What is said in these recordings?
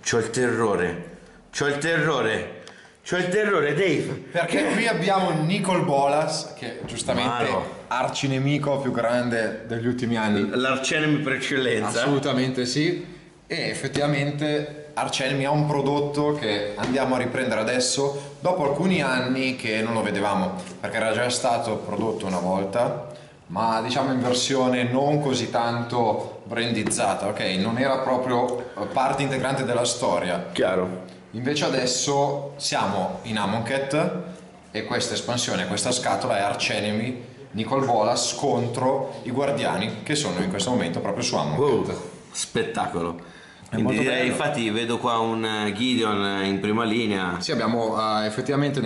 C'ho il terrore. C'ho il terrore. C'ho il terrore, Dave. Perché qui abbiamo Nicol Bolas, che giustamente Mano. arcinemico più grande degli ultimi anni. L'arcenemi per eccellenza. Assolutamente sì. E effettivamente Arcenemi ha un prodotto che andiamo a riprendere adesso dopo alcuni anni che non lo vedevamo, perché era già stato prodotto una volta, ma diciamo in versione non così tanto brandizzata, ok? Non era proprio parte integrante della storia. Chiaro. Invece adesso siamo in Amonkhet e questa espansione, questa scatola è Arcenemi Nicol Bolas contro i Guardiani, che sono in questo momento proprio su Amonkhet. Spettacolo. molto Quindi direi, bello. infatti vedo qua un Gideon in prima linea. Sì, abbiamo effettivamente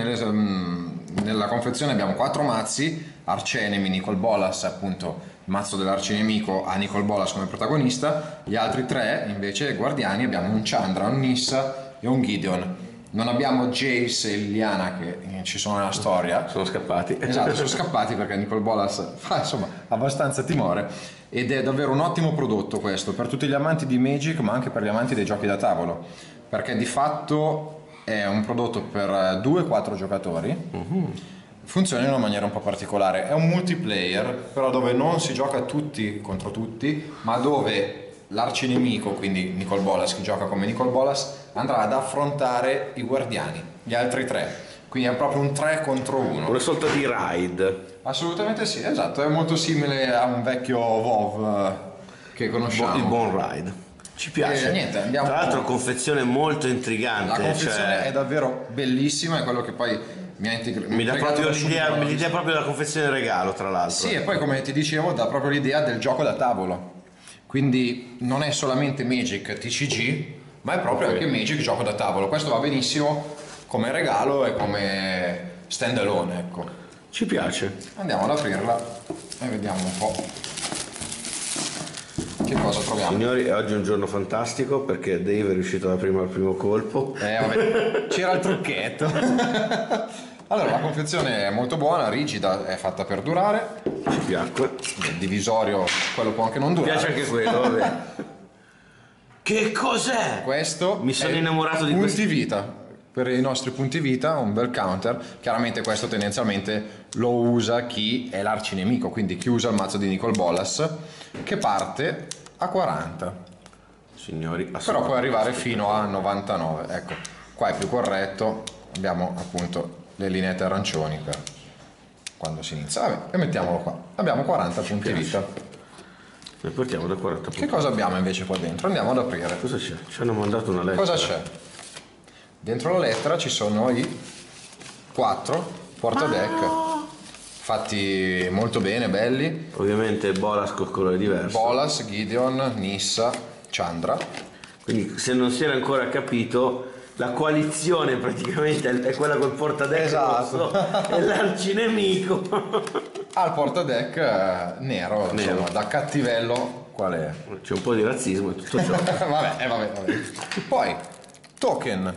nella confezione abbiamo 4 mazzi, Arcenemi, Nicol Bolas, appunto il mazzo dell'arcinemico ha Nicol Bolas come protagonista, gli altri 3 invece Guardiani abbiamo un Chandra, un Nissa e un Gideon. Non abbiamo Jace e Liliana che ci sono nella storia. Sono scappati. Esatto, sono scappati perché Nicol Bolas fa insomma abbastanza timore ed è davvero un ottimo prodotto questo per tutti gli amanti di Magic ma anche per gli amanti dei giochi da tavolo, perché di fatto è un prodotto per 2-4 giocatori. Funziona in una maniera un po' particolare, è un multiplayer però dove non si gioca tutti contro tutti, ma dove l'arcinemico, quindi Nicol Bolas, chi gioca come Nicol Bolas, andrà ad affrontare i Guardiani, gli altri 3. Quindi è proprio un 3 contro 1. Una sorta di raid. Assolutamente sì, esatto, è molto simile a un vecchio WoW che conosciamo. Il buon raid. Ci piace. Niente, andiamo. Tra l'altro confezione molto intrigante. La confezione è davvero bellissima, è quello che poi mi dà proprio l'idea proprio della confezione regalo, tra l'altro. Sì, e poi come ti dicevo dà proprio l'idea del gioco da tavolo. Quindi non è solamente Magic TCG, ma è proprio anche Magic gioco da tavolo. Questo va benissimo come regalo e come stand alone, ecco. Ci piace. Andiamo ad aprirla e vediamo un po' che cosa troviamo. Signori, oggi è un giorno fantastico perché Dave è riuscito ad aprire al primo colpo. Vabbè, c'era il trucchetto. Allora, la confezione è molto buona, rigida, è fatta per durare. Ci piacque. Il divisorio, quello può anche non Mi durare. piace anche quello, vabbè. Che cos'è? Questo Mi sono è innamorato di punti vita. Per i nostri punti vita, un bel counter. Chiaramente questo tendenzialmente lo usa chi è l'arcinemico, quindi chi usa il mazzo di Nicol Bolas, che parte a 40. Signori, Però può arrivare fino a 99. Ecco, qua è più corretto. Abbiamo appunto le lineette arancioni per quando si inizia. Vabbè, e mettiamolo qua. Abbiamo 40 punti vita. Ne portiamo da 40 punti. Che cosa abbiamo invece qua dentro? Andiamo ad aprire. Cosa c'è? Ci hanno mandato una lettera. Cosa c'è? Dentro la lettera ci sono i 4 portadeck fatti molto bene, belli. Ovviamente Bolas col colore diverso. Bolas, Gideon, Nissa, Chandra. Quindi se non si era ancora capito, la coalizione praticamente è quella col portadeck Esatto. rosso e l'arcinemico. Al portadeck nero, insomma, da cattivello qual è? C'è un po' di razzismo e tutto ciò. vabbè. Poi token.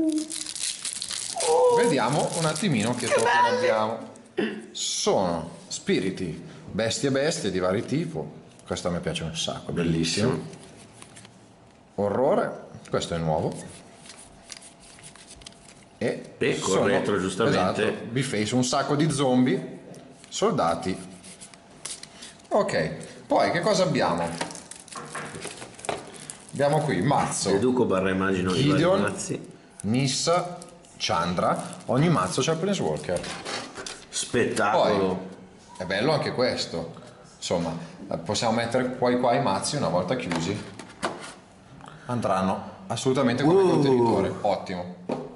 Vediamo un attimino che token abbiamo. Sono spiriti, bestie di vari tipi. Questo a me piace un sacco, bellissimo. Orrore, questo è nuovo. E con retro, giustamente. Esatto, Biface, un sacco di zombie, soldati. Ok, poi che cosa abbiamo? Abbiamo qui mazzo Educo barra immagino i vari Gideon, mazzi. Nissa, Chandra. Ogni mazzo c'è il Planeswalker. Spettacolo. Poi è bello anche questo. Insomma, possiamo mettere poi qua i mazzi una volta chiusi. Andranno assolutamente come contenitore. Ottimo.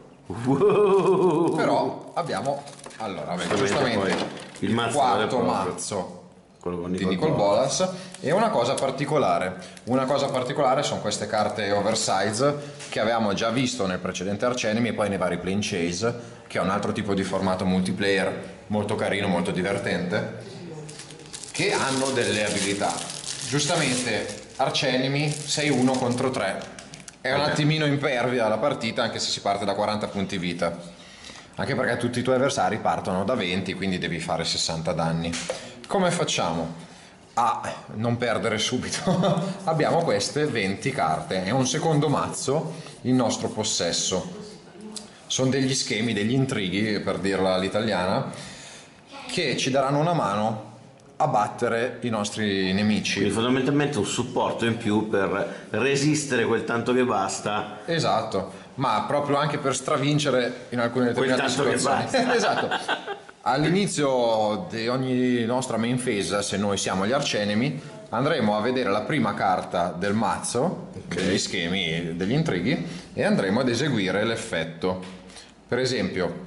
Però abbiamo giustamente poi il mazzo quarto vero e proprio. mazzo Quello con di Nicol Bolas e una cosa particolare sono queste carte oversize che avevamo già visto nel precedente Arcenemi e poi nei vari Plane Chase, che è un altro tipo di formato multiplayer molto carino, molto divertente, che hanno delle abilità. Giustamente Arcenemi sei 1 contro 3 è un attimino impervia la partita, anche se si parte da 40 punti vita, anche perché tutti i tuoi avversari partono da 20, quindi devi fare 60 danni. Come facciamo? a non perdere subito abbiamo queste 20 carte, è un secondo mazzo in nostro possesso. Sono degli schemi, degli intrighi, per dirla all'italiana, che ci daranno una mano a battere i nostri nemici. Quindi fondamentalmente un supporto in più per resistere quel tanto che basta. Esatto, ma proprio anche per stravincere in alcune determinate Quel tanto che situazioni. basta. Esatto. All'inizio di ogni nostra main phase, se noi siamo gli arcenemi, andremo a vedere la prima carta del mazzo, degli schemi, degli intrighi, e andremo ad eseguire l'effetto. Per esempio,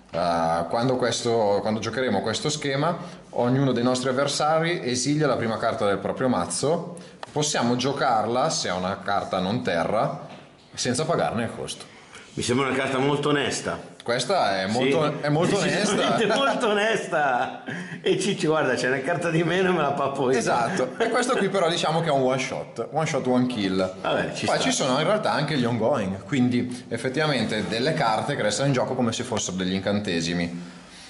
quando giocheremo questo schema, ognuno dei nostri avversari esilia la prima carta del proprio mazzo. Possiamo giocarla, se è una carta non terra, senza pagarne il costo. Mi sembra una carta molto onesta. Questa è molto onesta. È molto onesta. E Cicci, guarda, c'è una carta di meno e me la pappo io. Esatto, e questo qui però diciamo che è un one shot, one kill. Vabbè, Poi ci sono in realtà anche gli ongoing, quindi effettivamente delle carte che restano in gioco come se fossero degli incantesimi.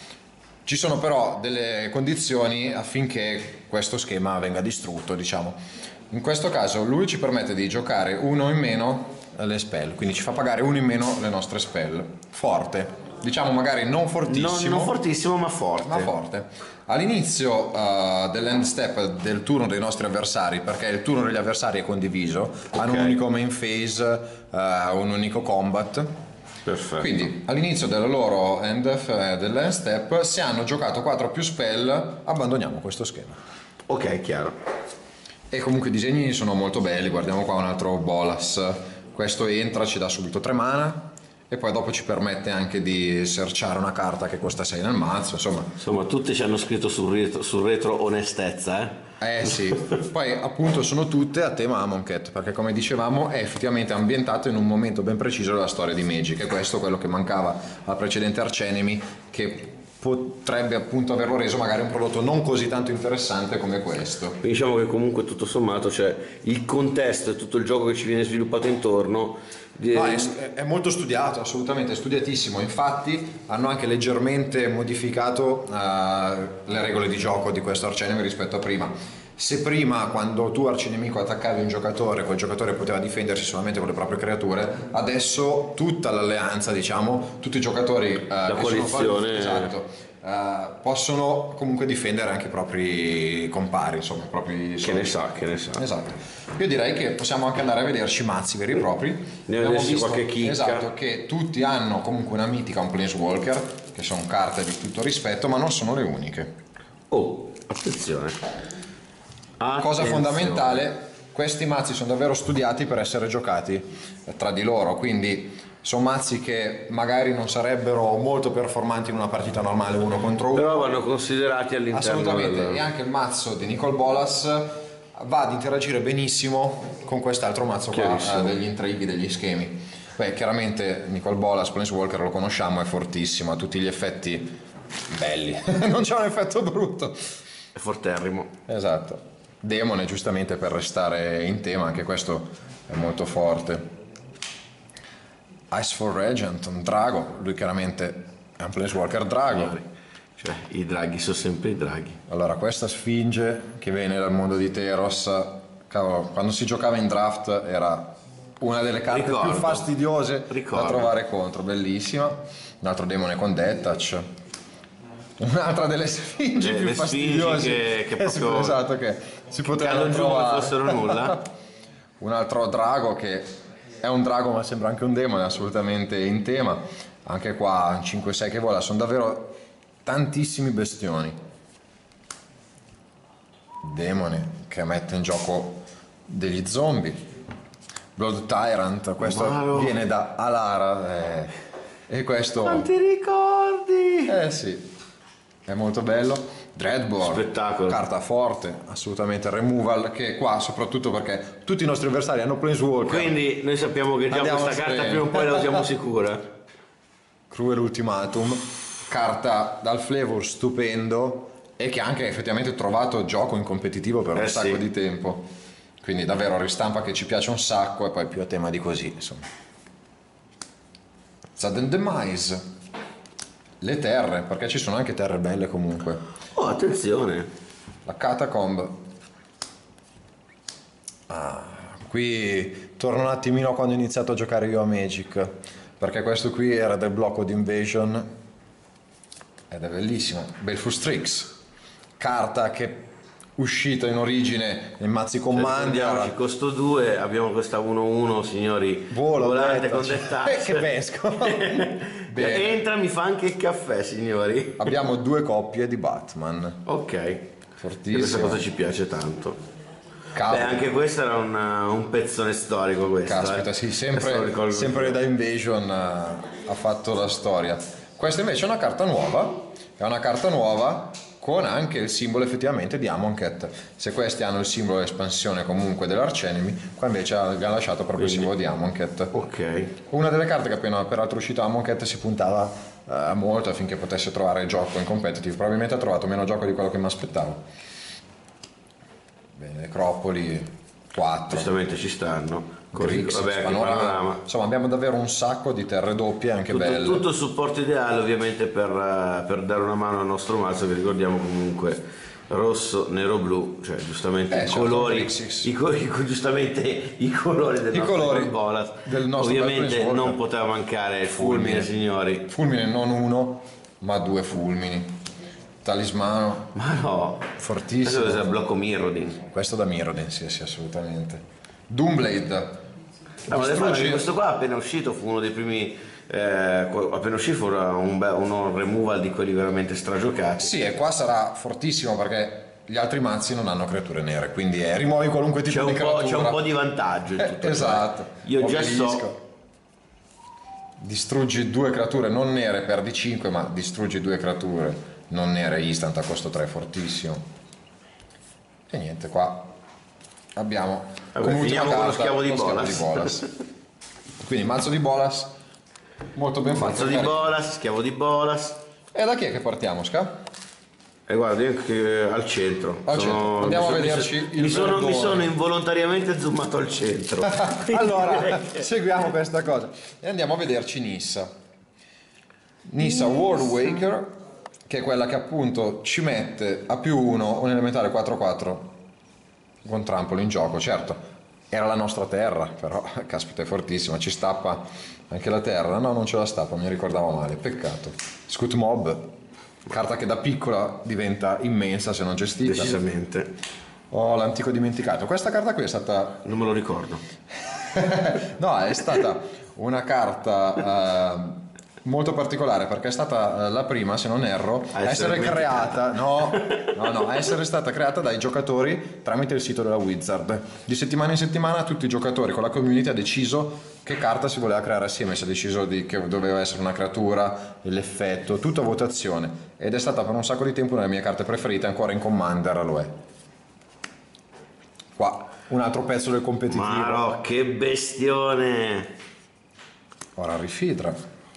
Ci sono però delle condizioni affinché questo schema venga distrutto, diciamo. In questo caso lui ci permette di giocare uno in meno le spell, quindi ci fa pagare uno in meno le nostre spell. Forte, diciamo magari non fortissimo. Non fortissimo, ma forte. Ma forte. All'inizio dell'end step del turno dei nostri avversari, perché il turno degli avversari è condiviso, hanno un unico main phase, un unico combat. Perfetto. Quindi all'inizio del loro dell'end step, se hanno giocato 4 più spell, abbandoniamo questo schema. Ok, chiaro. E comunque i disegni sono molto belli, guardiamo qua un altro Bolas. Questo entra, ci dà subito 3 mana e poi dopo ci permette anche di searchare una carta che costa 6 nel mazzo, Insomma, tutte ci hanno scritto sul retro onestezza, sì, poi appunto sono tutte a tema Amonkhet, perché come dicevamo è effettivamente ambientato in un momento ben preciso della storia di Magic, e questo è quello che mancava al precedente Arcenemi, che potrebbe appunto averlo reso magari un prodotto non così tanto interessante come questo. Quindi diciamo che comunque tutto sommato c'è il contesto e tutto il gioco che ci viene sviluppato intorno. È molto studiato, assolutamente, è studiatissimo. Infatti hanno anche leggermente modificato le regole di gioco di questo Arcenemi rispetto a prima. Se prima, quando tu arcinemico attaccavi un giocatore, quel giocatore poteva difendersi solamente con le proprie creature, adesso tutta l'alleanza, diciamo, tutti i giocatori la coalizione, esatto, possono comunque difendere anche i propri compari, insomma, i propri che ne sa. Esatto. Io direi che possiamo anche andare a vederci mazzi veri e propri. Abbiamo visto qualche chicca. Esatto, che tutti hanno comunque una mitica, un Planeswalker, che sono carte di tutto rispetto, ma non sono le uniche. Oh, attenzione. Cosa fondamentale, questi mazzi sono davvero studiati per essere giocati tra di loro, quindi sono mazzi che magari non sarebbero molto performanti in una partita normale uno contro uno, però vanno considerati all'interno. Assolutamente, e anche il mazzo di Nicol Bolas va ad interagire benissimo con quest'altro mazzo qua, degli intrighi, degli schemi. Beh, chiaramente Nicol Bolas, Planeswalker, lo conosciamo, è fortissimo, ha tutti gli effetti belli, non c'è un effetto brutto. È forterrimo. Esatto. Demone, giustamente, per restare in tema, anche questo è molto forte. Ice for Regent, un drago, lui chiaramente è un Planeswalker drago. Cioè, i draghi sono sempre i draghi. Allora, questa Sfinge che viene dal mondo di Teros, cavolo, quando si giocava in draft era una delle carte più fastidiose da trovare contro, bellissima. Un altro demone con Death, un'altra delle Sfingi più fastidiose che proprio esatto, che si potevano trovare, non fossero nulla. Un altro drago che è un drago ma sembra anche un demone, assolutamente in tema. Anche qua 5-6 che vola, sono davvero tantissimi bestioni. Demone che mette in gioco degli zombie. Blood Tyrant, questo viene da Alara, e questo... Quanti ricordi! Sì, è molto bello. Dreadbore, spettacolo, carta forte, assolutamente. Removal, che qua soprattutto perché tutti i nostri avversari hanno Planeswalker, quindi noi sappiamo che già questa carta prima o poi la usiamo sicura. Cruel Ultimatum, carta dal flavor stupendo e che ha anche effettivamente trovato gioco in competitivo per un sacco di tempo, quindi davvero ristampa che ci piace un sacco, e poi più a tema di così, insomma. Sudden Demise, le terre, perché ci sono anche terre belle comunque. Oh, attenzione! La Catacomb, Qui torno un attimino a quando ho iniziato a giocare io a Magic, perché questo qui era del blocco di Invasion ed è bellissimo. Baleful Strix, carta che uscita in origine in mazzi Andiamoci, Commander. costo 2, abbiamo questa 1-1, signori. Volante con dettaglio. Che pesco. Bene. Entra, mi fa anche il caffè, signori. Abbiamo 2 coppie di Batman. Ok. Fortissimo. Questa cosa ci piace tanto. Cavolo. Anche questo era un pezzone storico questo. Caspita, sì, Questo lo ricordo sempre da Invasion ha fatto la storia. Questa invece è una carta nuova con anche il simbolo effettivamente di Amonkhet. Se questi hanno il simbolo espansione comunque dell'Arcenemy, qua invece abbiamo lasciato proprio il simbolo di Amonkhet. Ok. Una delle carte che appena peraltro uscita Amonkhet si puntava molto affinché potesse trovare gioco in competitive. Probabilmente ha trovato meno gioco di quello che mi aspettavo. Bene, Necropoli 4. Giustamente ci stanno. Così, Grix, vabbè, anche panorama. panorama. Insomma, abbiamo davvero un sacco di terre doppie anche belle. Tutto il supporto ideale ovviamente per dare una mano al nostro mazzo, che ricordiamo comunque rosso, nero, blu, cioè giustamente i certo, colori, Grixis. giustamente i colori del nostro colori Bolas. del nostro Ovviamente Planeswalker. non poteva mancare il fulmine, signori. Fulmine non uno, ma 2 fulmini. Talismano, Ma no, fortissimo. questo è il blocco Mirrodin. Questo da Mirrodin, sì, assolutamente. Doomblade. Ma Distruggi- questo qua appena uscito fu uno dei primi. Appena uscito fu un removal di quelli veramente stragiocati. Sì, e qua sarà fortissimo perché gli altri mazzi non hanno creature nere, quindi rimuovi qualunque tipo di creatura. C'è un po' di vantaggio in tutto Esatto. ciò. Io già so. Obelisco. Distruggi 2 creature non nere, perdi 5, ma distruggi 2 creature non nere instant a costo 3, fortissimo. E niente, qua abbiamo come ultima finiamo con lo carta schiavo di lo schiavo Bolas. di Bolas. Quindi mazzo di Bolas molto ben fatto. Mazzo di Bolas, schiavo di Bolas. E da chi è che partiamo, Ska? E guarda, io che al centro. Al centro. Andiamo a vederci il mi verdone. sono involontariamente zoomato al centro. Allora, seguiamo questa cosa e andiamo a vederci Nissa World Waker, che è quella che appunto ci mette a +1 un elementare 4/4 con trampolo in gioco. Certo, era la nostra terra, però caspita, è fortissima, ci stappa anche la terra. No, non ce la stappa, mi ricordavo male, peccato. Scout Mob, carta che da piccola diventa immensa se non gestita. Decisamente. Oh, l'antico dimenticato. Questa carta qui è stata Non me lo ricordo. no, è stata una carta molto particolare perché è stata la prima, se non erro, a essere creata, a essere stata creata dai giocatori tramite il sito della Wizard. Di settimana in settimana tutti i giocatori con la community ha deciso che carta si voleva creare assieme, si è deciso che doveva essere una creatura, l'effetto, tutto a votazione, ed è stata per un sacco di tempo una delle mie carte preferite, ancora in Commander lo è. Qua un altro pezzo del competitivo. Ma no, che bestione! Ora Rifidra,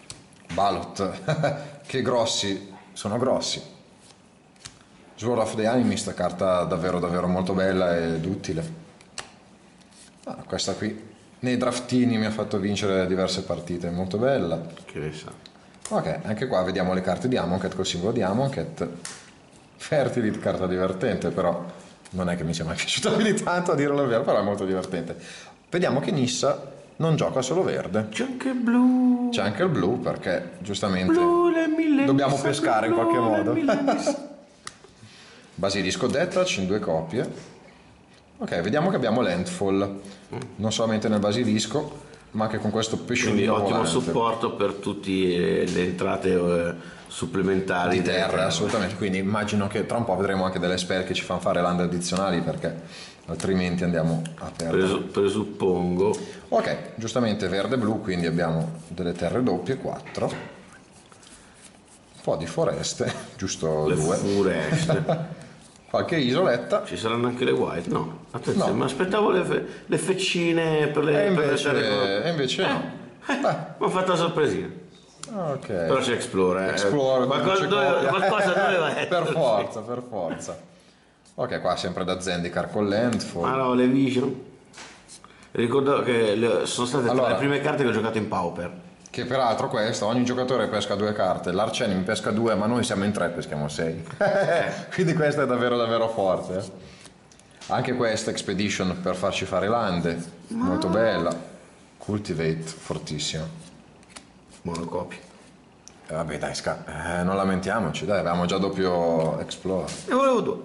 Balot, che grossi, sono grossi. Sword of the Animist, carta davvero davvero molto bella ed utile. Questa qui nei draftini mi ha fatto vincere diverse partite, molto bella. Che ne sa. Ok, anche qua vediamo le carte di Amonkhet col simbolo di Amonkhet. Fertility, carta divertente, però non è che mi sia mai piaciuta più di tanto, a dirlo il vero, però è molto divertente. Vediamo che Nissa non gioca solo verde. C'è anche il blu. C'è anche il blu perché giustamente Blu, le mille dobbiamo Nissa, pescare in blu, qualche le modo. mille Nissa. Basilisco Deathratch in 2 copie. Ok, vediamo che abbiamo Landfall, non solamente nel basilisco, ma anche con questo Quindi pesciolino ottimo volante. supporto per tutte le entrate supplementari Di delle terra, terre. assolutamente. Quindi immagino che tra un po' vedremo anche delle spell che ci fanno fare land addizionali, perché altrimenti andiamo a perdere. Presuppongo. Ok, giustamente verde e blu, quindi abbiamo delle terre doppie, 4. Un po' di foreste, giusto Le 2. foreste. Qualche isoletta. Ci saranno anche le white? No, attenzione, No. ma aspettavo le feccine per le, E per le invece, terre. e invece no. Mi ha fatto la sorpresina. Ok. Però c'è Explore. Explore, Qualcosa doveva essere. per forza. Ok, qua sempre da Zendikar con Landfall. Ah no, le Vision. Ricordo che sono state tra Allora. le prime carte che ho giocato in Pauper. Che peraltro questo, ogni giocatore pesca 2 carte, l'Arcenemy pesca 2, ma noi siamo in 3, peschiamo 6. Quindi questo è davvero davvero forte. Anche questa Expedition per farci fare lande, molto bella. Cultivate, fortissima. Monocopie. Vabbè dai, non lamentiamoci, dai, avevamo già doppio Explore. Ne volevo 2.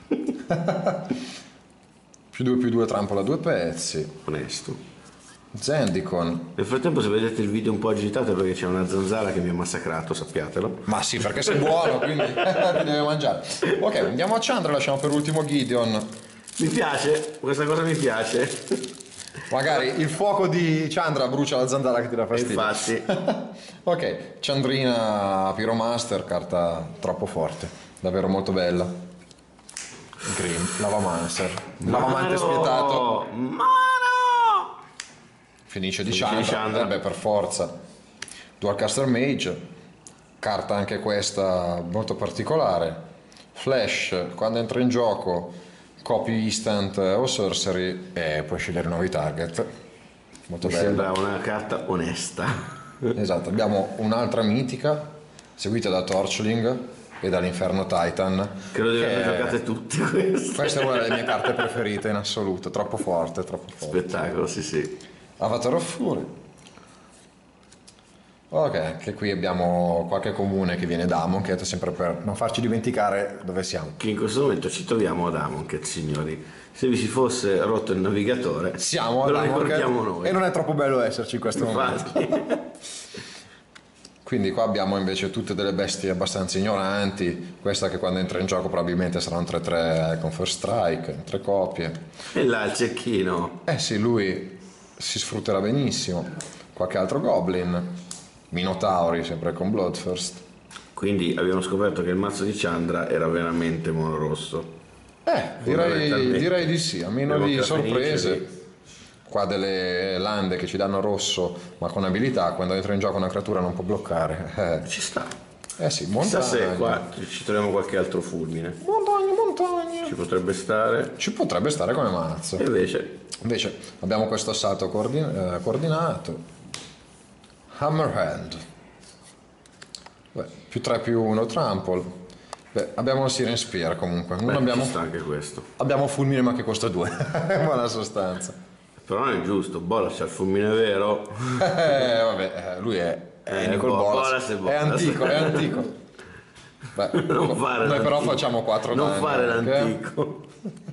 +2/+2 trampola 2 pezzi. Onesto. Zendikon. Nel frattempo, se vedete il video un po' agitato è perché c'è una zanzara che mi ha massacrato, sappiatelo. Ma sì, perché sei buono, quindi ti deve mangiare. Ok, andiamo a Chandra, lasciamo per ultimo Gideon. Mi piace, questa cosa mi piace. Magari il fuoco di Chandra brucia la zanzara che ti dà fastidio. Infatti. Ok, Chandrina Pyromaster, carta troppo forte, davvero molto bella. Grim, Lavamancer. Lavamante spietato. Mano! Finisce di Finisce di Chandra. Chandra. Beh, per forza. Dualcaster Mage, carta anche questa molto particolare. Flash, quando entra in gioco, copy instant o sorcery e puoi scegliere nuovi target. Molto Mi bella. sembra una carta onesta. Esatto, abbiamo un'altra mitica, seguita da Torchling e dall'Inferno Titan. Credo di aver che- giocate tutte queste. Questa è una delle mie carte preferite in assoluto, troppo forte, troppo forte. Spettacolo, sì sì. Avatar of Fury. Ok, anche qui abbiamo qualche comune che viene da Amonkhet, sempre per non farci dimenticare dove siamo. Che in questo momento ci troviamo ad Amonkhet, signori. Se vi si fosse rotto il navigatore, Siamo ve ad lo ricordiamo Amonkhet noi. e non è troppo bello esserci in questo momento. Infatti. Quindi qua abbiamo invece tutte delle bestie abbastanza ignoranti, questa che quando entra in gioco probabilmente sarà un 3-3 con First Strike, in 3 copie. E là il cecchino. Eh sì, lui si sfrutterà benissimo. Qualche altro Goblin, Minotauri sempre con Bloodthirst. Quindi abbiamo scoperto che il mazzo di Chandra era veramente monorosso. Direi, Fondamentalmente. direi di sì, a meno Abbiamo di che sorprese. Fenice Qua delle lande che ci danno rosso, ma con abilità, quando entra in gioco una creatura non può bloccare. ci sta. Sì, Chissà se montagna. qua ci troviamo qualche altro fulmine. Montagna. Ci potrebbe stare. Ci potrebbe stare come mazzo. E invece, Invece abbiamo questo assalto coordinato. Hammerhand. Beh, +3/+1 trample. Beh, abbiamo il Siren Spear comunque. Non abbiamo, ci sta anche questo. abbiamo fulmine ma che costa 2. In buona sostanza. Però non è giusto, Bolas c'ha il fulmine vero. Vabbè, lui è Nicol Bolas. Bolas è È Bolas. antico, è antico. Beh, Non fare noi però l'antico. facciamo 4 Non danni. fare anche. l'antico.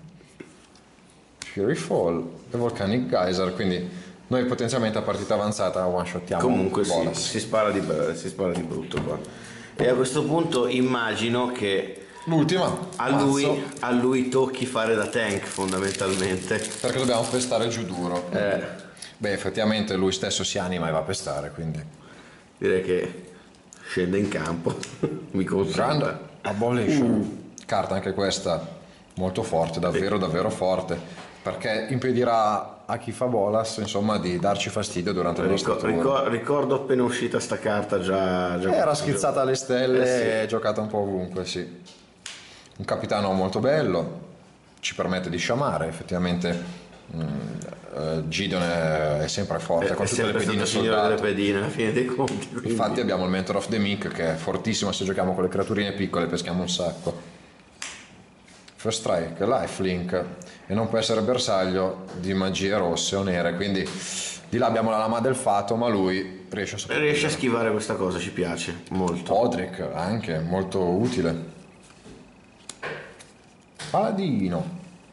Fury Fall e Volcanic Geyser, quindi noi potenzialmente a partita avanzata one shottiamo Comunque Bolas. si spara di brutto qua. E a questo punto immagino che L'ultima, a mazzo, lui tocchi fare da tank fondamentalmente. perché dobbiamo pestare giù duro. Eh, Beh, effettivamente lui stesso si anima e va a pestare, quindi direi che scende in campo. Mi Grand consenta. Abolition. Carta anche questa molto forte, davvero davvero forte, perché impedirà a chi fa Bolas, insomma, di darci fastidio durante il nostro turno. Ricordo appena uscita sta carta già Era schizzata alle stelle sì. e giocata un po' ovunque, sì. Un capitano molto bello, ci permette di sciamare, effettivamente. Gideon è sempre forte, con È tutte le sempre pedine stato signore delle soldato. pedine alla fine dei conti. Quindi. Infatti abbiamo il Mentor of the Meek che è fortissimo se giochiamo con le creaturine piccole, peschiamo un sacco. First Strike, Lifelink, e non può essere bersaglio di magie rosse o nere, quindi di là abbiamo la lama del fato, ma lui riesce a sopravvivere. Riesce a schivare questa cosa, ci piace molto. Podrick anche, molto utile. Paladino.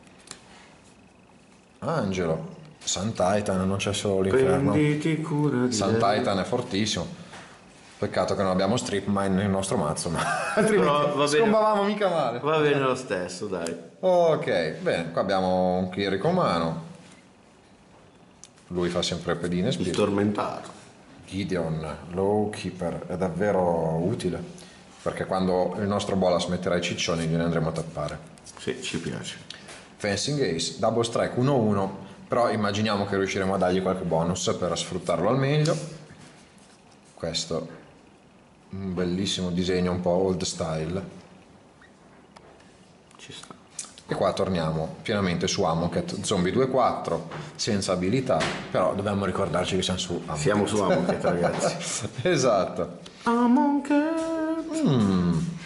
Angelo. Sun Titan, non c'è solo l'inferno. Prenditi cura di Sun lei. Titan è fortissimo. Peccato che non abbiamo Strip Mine nel nostro mazzo, ma altrimenti Però va bene. scombavamo mica male. Va bene lo stesso, dai. Ok, bene, qua abbiamo un clerico umano. Lui fa sempre pedine Il spirito. tormentato. Gideon, Low Keeper, è davvero utile, perché quando il nostro Bolas metterà i ciccioni gliene andremo a tappare. Sì, ci piace. Fencing Ace, Double Strike 1-1, però immaginiamo che riusciremo a dargli qualche bonus per sfruttarlo al meglio. Questo, un bellissimo disegno un po' old style. Ci sta. E qua torniamo pienamente su Amonkhet, zombie 2-4, senza abilità, però dobbiamo ricordarci che siamo su Amonkhet. Siamo su Amonkhet, ragazzi. Esatto. Amonkhet.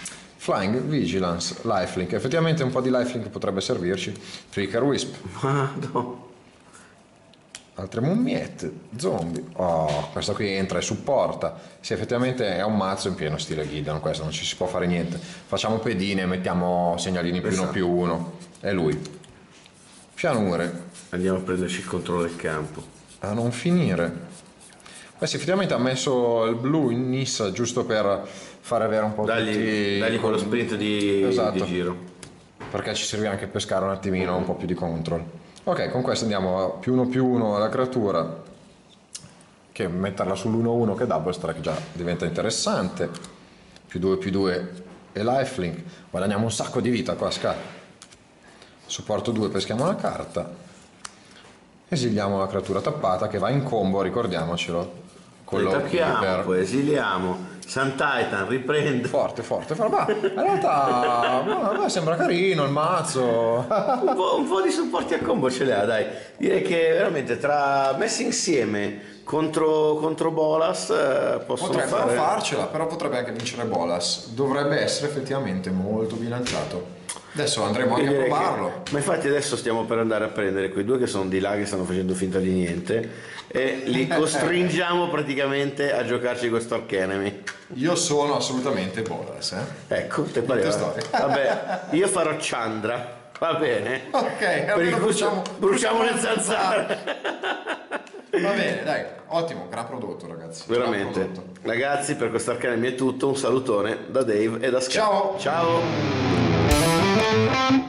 Flying Vigilance, Lifelink. Effettivamente un po' di lifelink potrebbe servirci. Flicker Wisp. Madonna. Altre mummiette, zombie. Oh, questa qui entra e supporta. Sì, effettivamente è un mazzo in pieno stile Gideon, questo non ci si può fare niente. Facciamo pedine, mettiamo segnalini più uno più uno. È lui. Pianure. Andiamo a prenderci il controllo del campo. A non finire. Questo effettivamente ha messo il blu in Nissa giusto per far avere un po' Dagli quello sprint di giro. Perché ci serve anche pescare un attimino un po' più di control. Ok, con questo andiamo a più uno alla creatura, che metterla sull'1-1 che double strike già diventa interessante. +2/+2 e lifelink, guadagniamo un sacco di vita qua, Ska. Supporto 2, peschiamo una carta, esiliamo la creatura tappata che va in combo, ricordiamocelo. Tappiamo, poi esiliamo. Sun Titan riprende. Forte, ma in realtà a me sembra carino il mazzo. un po' di supporti a combo ce l'ha, dai. Direi che veramente tra messi insieme contro Bolas possono farcela, però potrebbe anche vincere Bolas. Dovrebbe essere effettivamente molto bilanciato. Adesso andremo anche a provarlo. Ma infatti adesso stiamo per andare a prendere quei due che sono di là, che stanno facendo finta di niente, e li costringiamo praticamente a giocarci questo Archenemy. Io sono assolutamente Bolas, Ecco, te pareva. Vabbè, io farò Chandra, va bene? Ok, per il bruciamo le zanzare. Va bene, dai, ottimo, gran prodotto, ragazzi. Veramente. Ragazzi, per questo Archenemy è tutto, un salutone da Dave e da Ska. Ciao. Ciao.